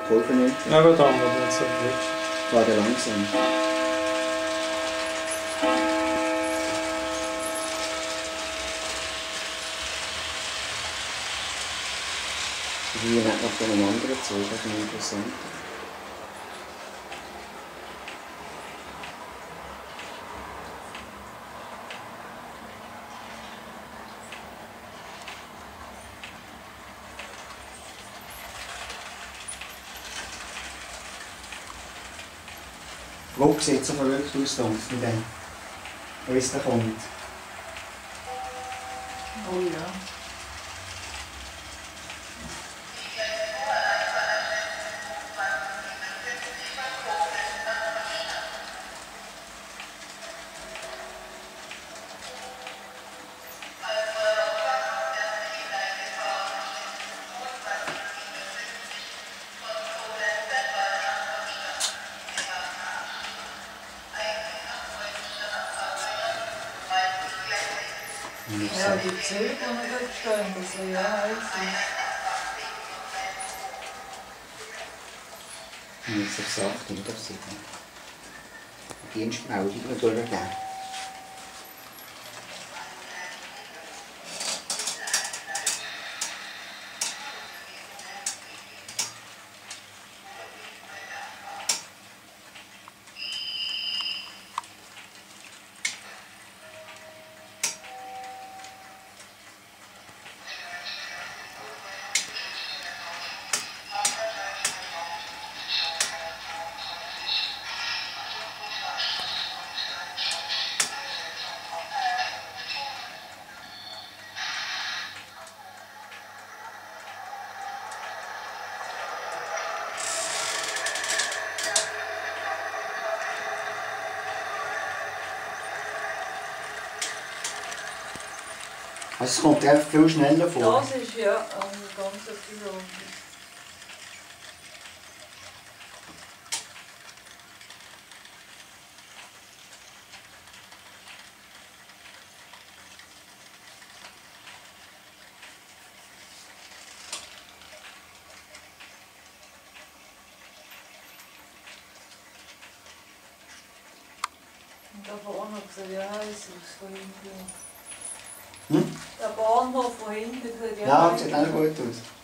Kurve nicht. Ja, aber da haben wir jetzt so gerutscht. Warte langsam. Hier hat noch von einem anderen Zug, das ist interessant. Guck, sieht so verrückt aus da unten mit dem, wo es da kommt. Oh ja. Ja, die Züge, die wir dort stehen, das ist ja heiß. Jetzt auf 8 und auf 7. Die Dienstmeldung noch durchgeben. Also es kommt einfach viel schneller vor. Das ist ja eine ganz Kilo. Und da vorne sieht ja heiß aus von hinten. Hm? Der Bahnhof von hinten sieht ja Ja, heiß sieht auch gut aus.